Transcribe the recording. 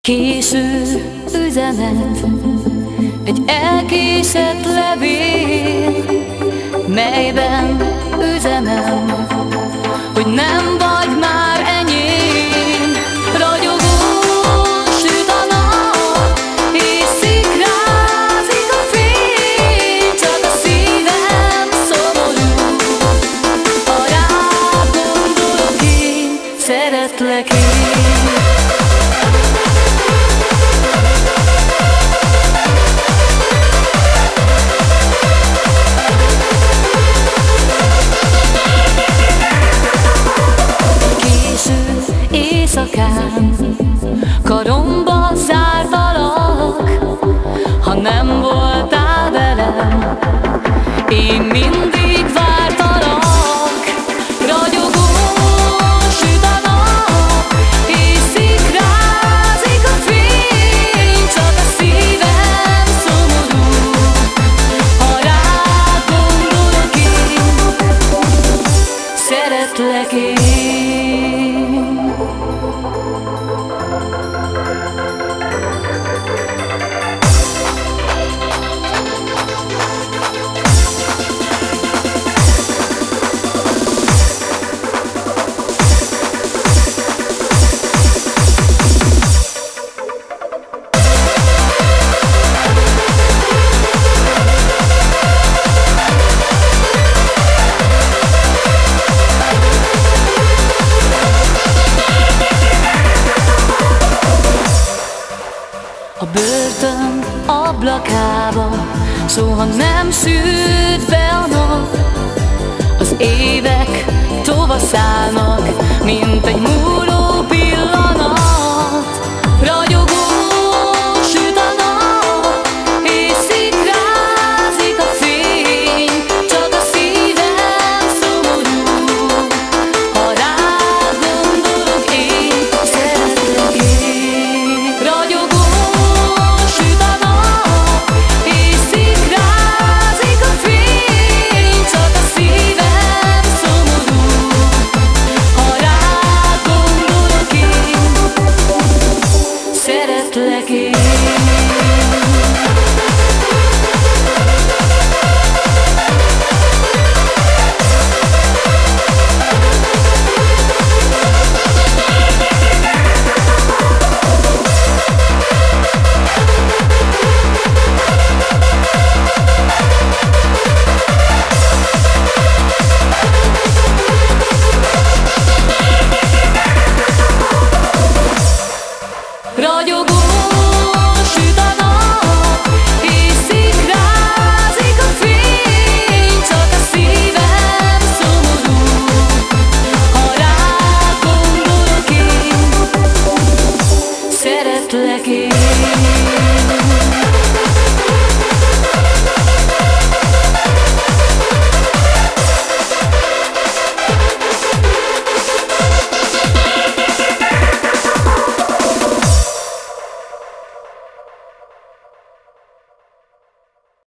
Késő üzenet, egy elkésett levél, melyben üzenem, hogy nem vagy már enyém. Ragyogó süt a nap, és szikrázik a fény, csak a szívem szomorú, ha rád gondolok én, szeretlek én. Éjszakán karomba zártalak, ha nem voltál velem, én mindig vártalak. Ragyogó süt a nap, és szikrázik a fény, csak a szívem szomorú, ha rád gondolok én, szeretlek én. A börtön ablakába soha nem süt be a nap, az évek tovaszállnak, mint egy múló pillanat. Ragyogó süt a nap, és szikrázik a fény, csak a szívem szomorú, ha rád gondolok én, szeretlek én. Ragyogó szeretlek én. Ragyogó